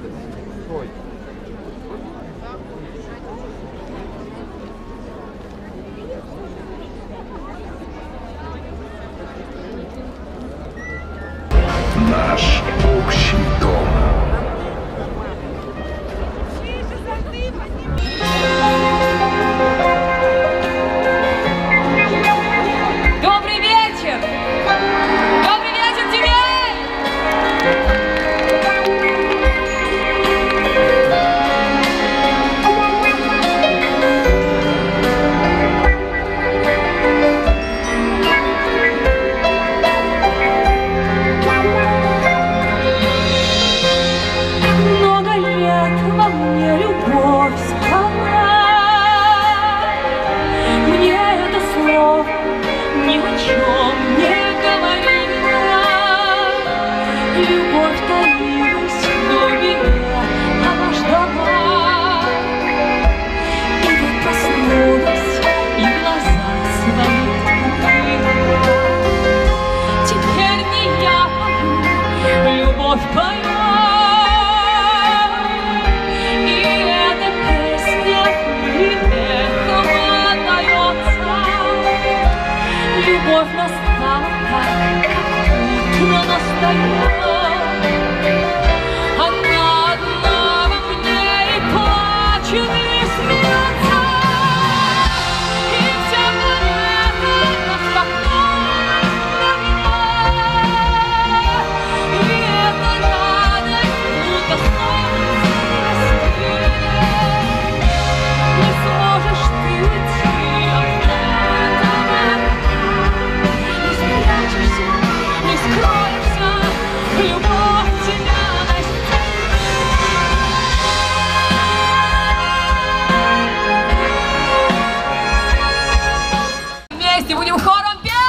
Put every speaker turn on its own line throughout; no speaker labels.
Наш общий дом.
Добрый вечер! Добрый вечер тебе!
Много лет во мне любовь спала. Мне это слово ни о чем не говорила. Любовь таилась в глубине, она ждала. И вот проснулась, и глаза свои открыла. Теперь не я пою, любовь поет. Любовь настала так, как утро настает. Она одна во мне и плачет, и смеется. И вся планета распахнулась для меня. И эта радость будто солнце раскрыли. Не сможешь ты уйти от этого. Не скроешься, любовь тебя настигнет.
Вместе будем хором петь!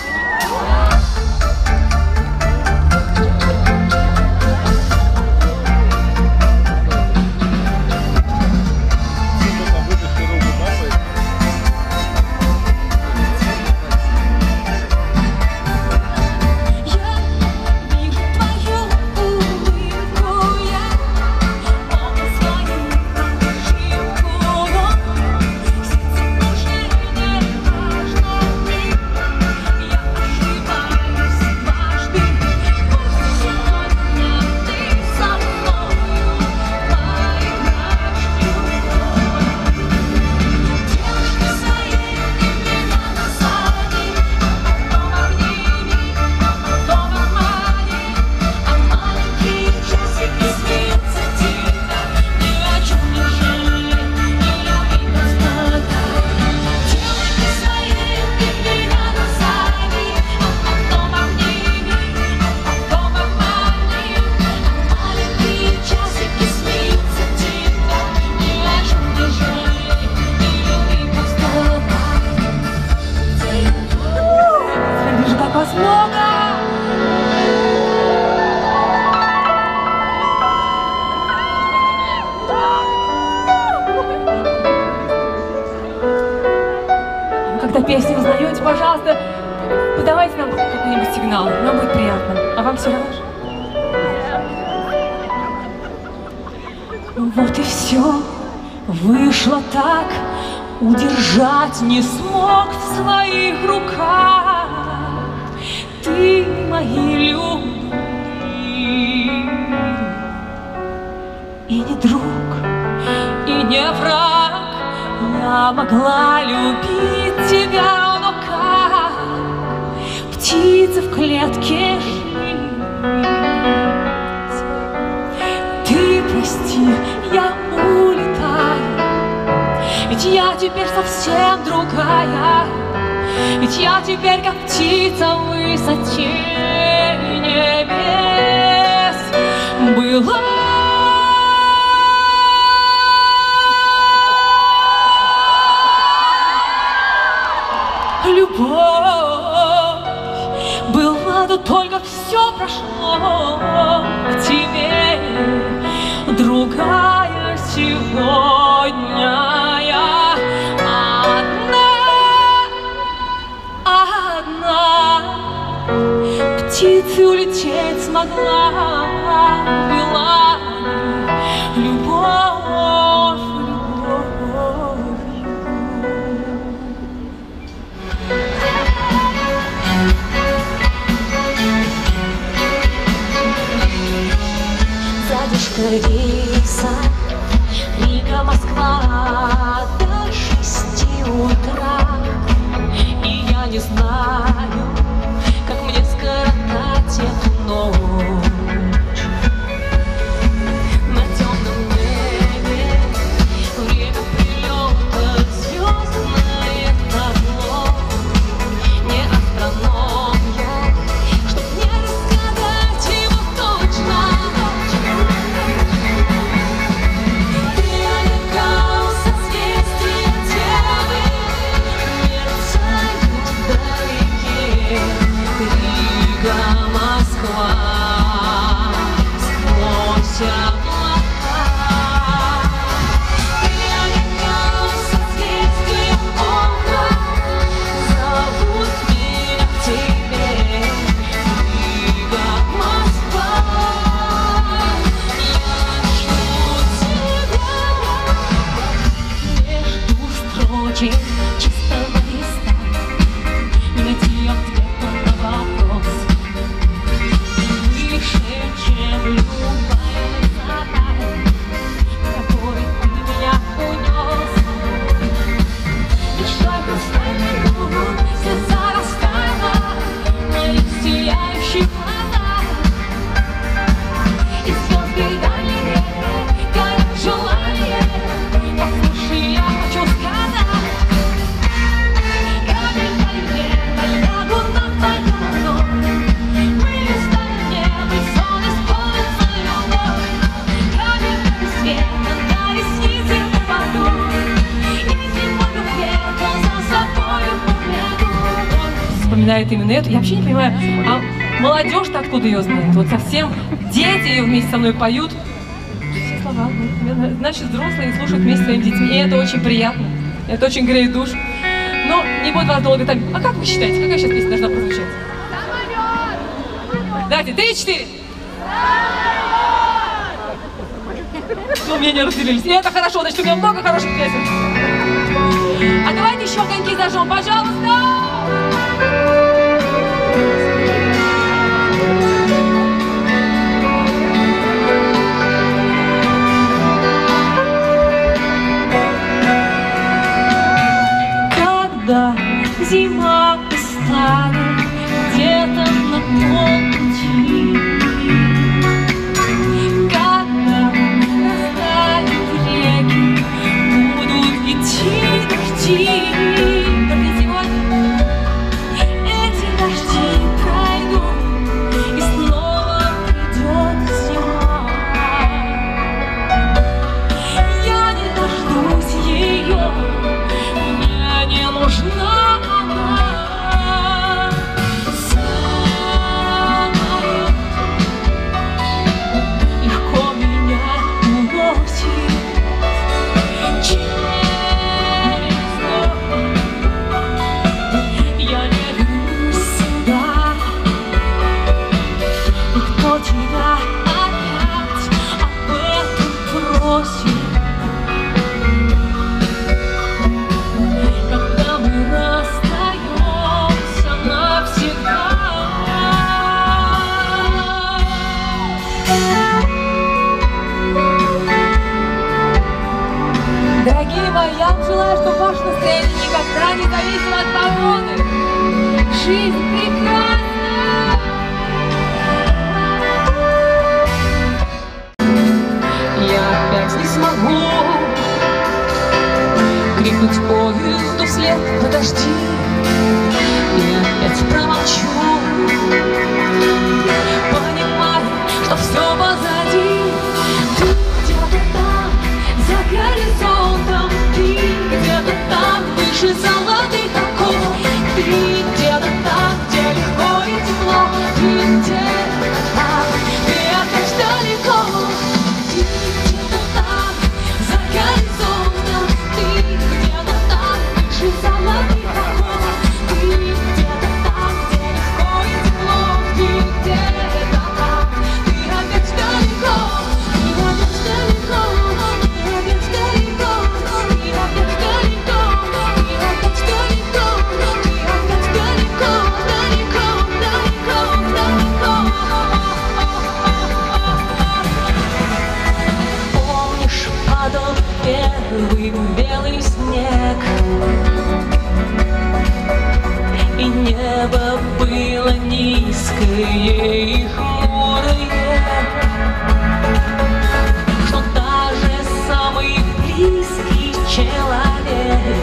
Когда песню узнаете, пожалуйста, подавайте нам какой-нибудь сигнал. Нам будет приятно. А вам все равно? Вот и все вышло так, удержать не смог в своих руках. Ты мои любви, и не друг, и не враг. Я могла любить тебя, но как птица в клетке жить. Ты прости, я улетаю, ведь я теперь совсем другая. Ведь я теперь как птица в высоте небес была. Любовь была, да только все прошло. К тебе другая сегодня я одна. Птицей улететь смогла, была
рейса Рига, Москва до 6 утра. И я не знаю, как мне скоротать эту ночь. На темном небе время прилета, звездное табло. Не астроном я, чтоб не разгадать его точно. Перелекал созвездия Девы, мерцают вдалеке. Рига, Москва, сквозь облака. Перелекал созвездия Бога, зовут меня к тебе. Рига, Москва, я жду строчек чистого листа, не найти ответа на вопрос. Выше, чем любая высота, какой ты меня унес. Мечтой хрустальный круг, сердца растаяла на их сияющих глазах. И звезды дальние горят желание. Послушай, я хочу сказать, капель лягу на твою ладонь. Мы станем небо, и сон исполнится любовь. Капель света на ресницы упаду, и зимой где-то за собою побегу.
Вспоминает именно эту. Я вообще не понимаю, а молодежь-то откуда ее знает? Вот совсем дети ее вместе со мной поют. Все слова, значит, взрослые слушают вместе с своими детьми. И это очень приятно. Это очень греет душу. Но не буду вас долго томить. А как вы считаете, какая сейчас песня должна прозвучать? Давайте, 3-4. Ну, мнения разделились. И это хорошо, значит, у меня много хороших песен. А давайте еще огоньки зажжем, пожалуйста. Когда зима устанет где-то на полпути, когда растают реки, будут идти дожди. Только сегодня
злые и хмурые, что даже самый близкий человек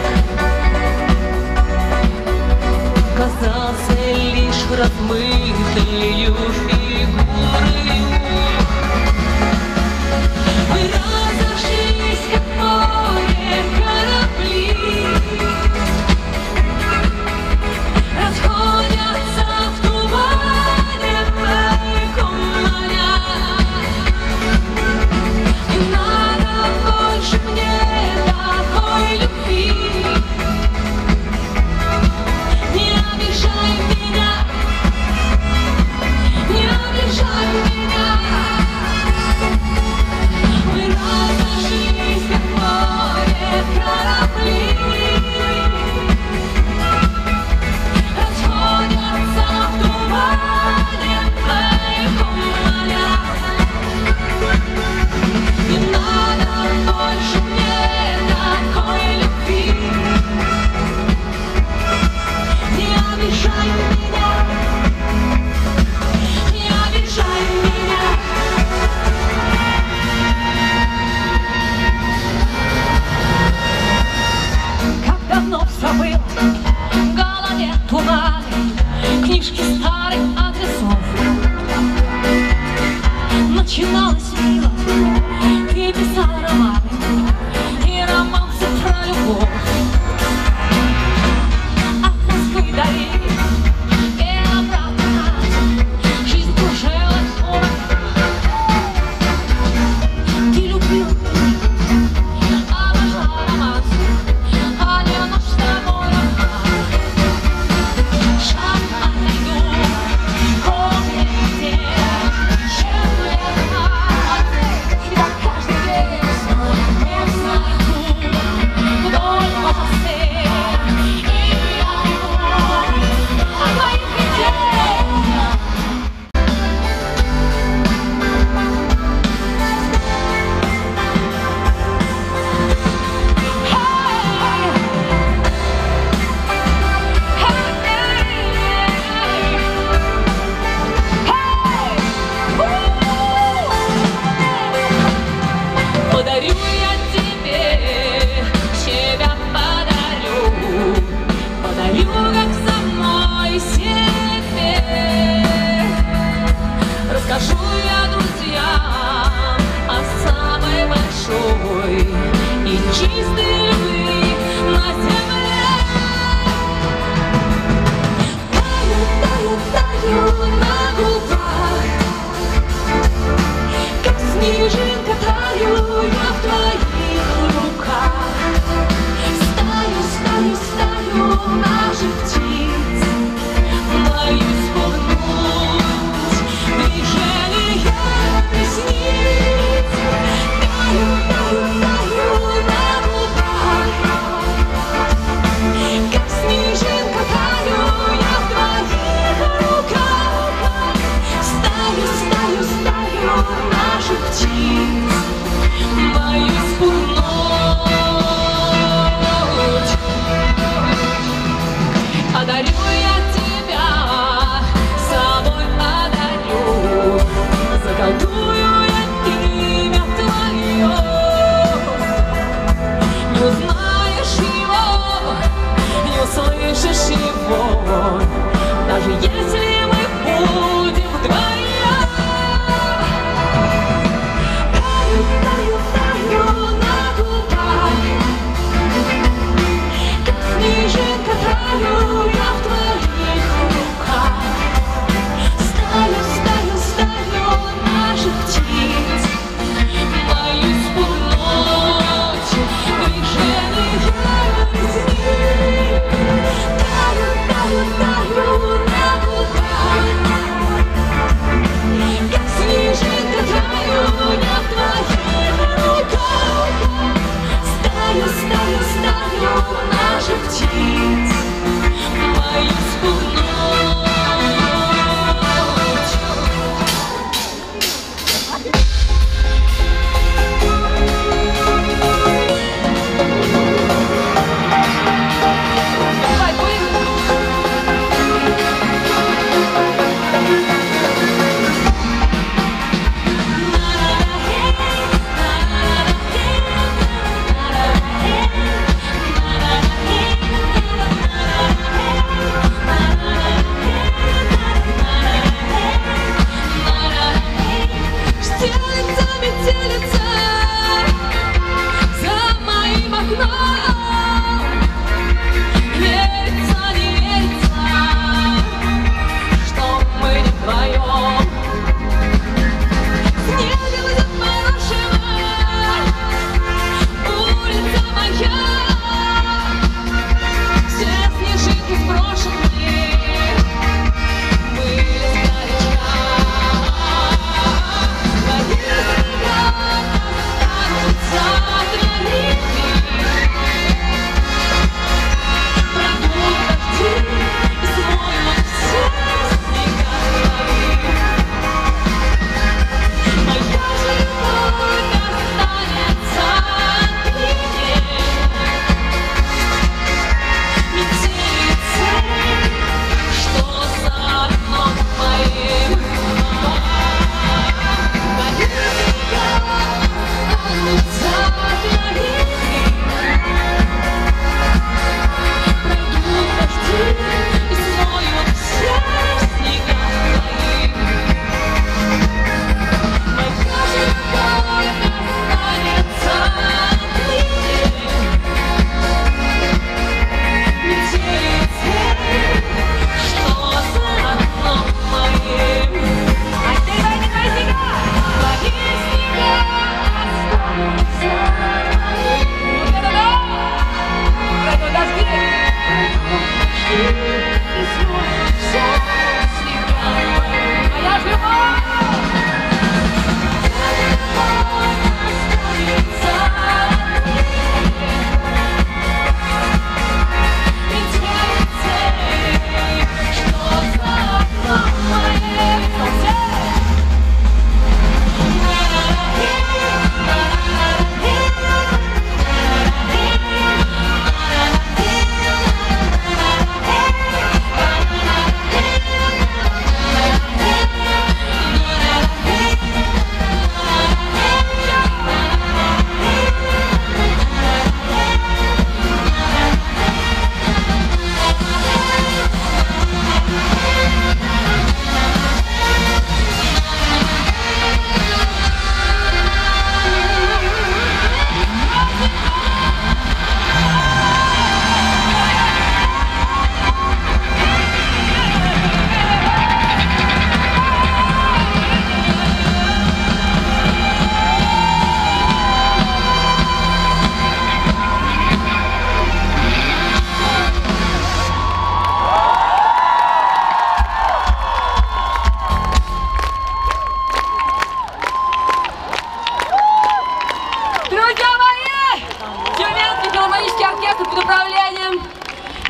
казался лишь размытою фигурой. Мы разошлись, как море корабли, расходятся в тумане моей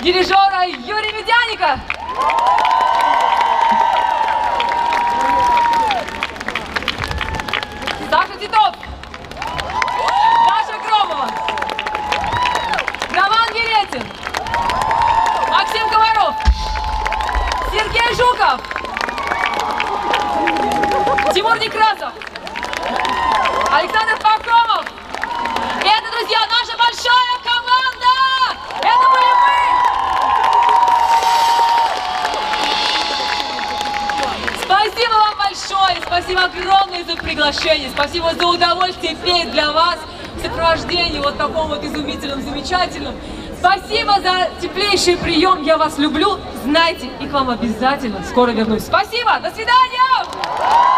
дирижера Юрия Медяника. Саша Титов. Даша Громова. Роман Веретин. Максим Комаров. Сергей Жуков. Тимур Некрасов. Александр Пахомов. Это, друзья, наша большая команда! Это были мы! Спасибо вам большое, спасибо огромное за приглашение, спасибо за удовольствие петь для вас в сопровождении вот таком вот изумительном, замечательном. Спасибо за теплейший прием, я вас люблю, знайте, и к вам обязательно скоро вернусь. Спасибо, до свидания!